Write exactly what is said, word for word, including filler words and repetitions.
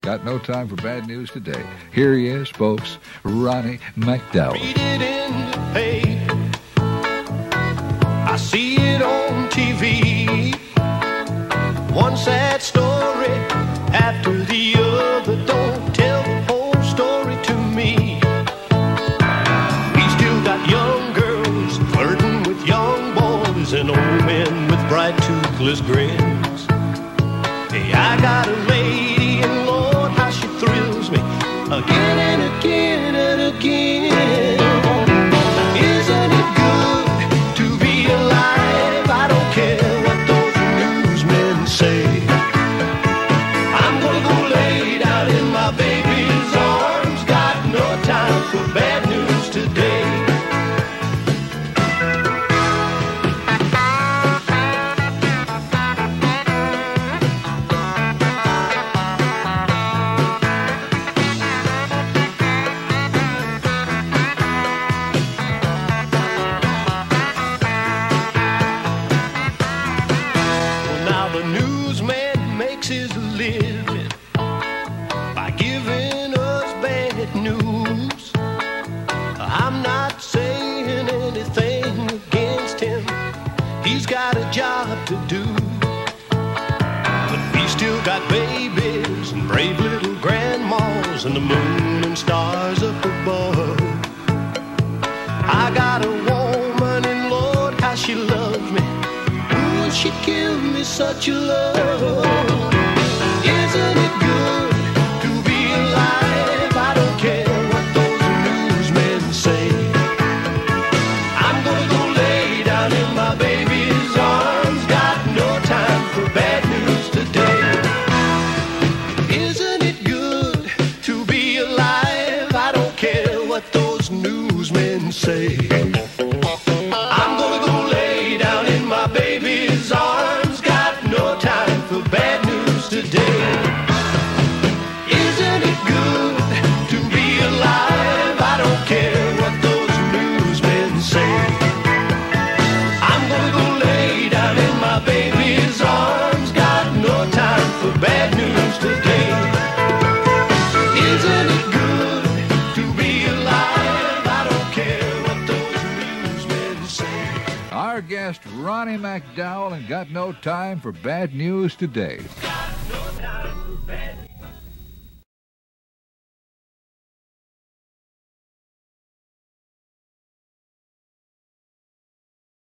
Got no time for bad news today. Here he is, folks, Ronnie McDowell. Read it in the paper. I see it on T V. One sad story after the other. Don't tell the whole story to me. We still got young girls flirting with young boys and old men with bright toothless grins. Hey, I got a lady and Lord, how she thrills me again and again and again. Isn't it good to be alive? I don't care what those newsmen say. I'm gonna go lay down in my baby's arms. Got no time for bad news today. The newsman makes his living by giving us bad news. I'm not saying anything against him. He's got a job to do. But we still got babies and brave little grandmas and the moon and stars up above. I got a woman and Lord, how she loves me. She give me such a love. Isn't it good to be alive? I don't care what those newsmen say. I'm gonna go lay down in my baby's arms. Got no time for bad news today. Isn't it good to be alive? I don't care what those newsmen say. I'm gonna go lay down in my baby's arms. Got no time for bad news today. Isn't it good to be alive? I don't care what those newsmen say. I'm gonna go lay down in my baby's arms. Got no time for bad news today. Isn't it good to be alive? I don't care what those newsmen say. Our guest, Ronnie McDowell, and got no time for bad news today. Got no time for bad news.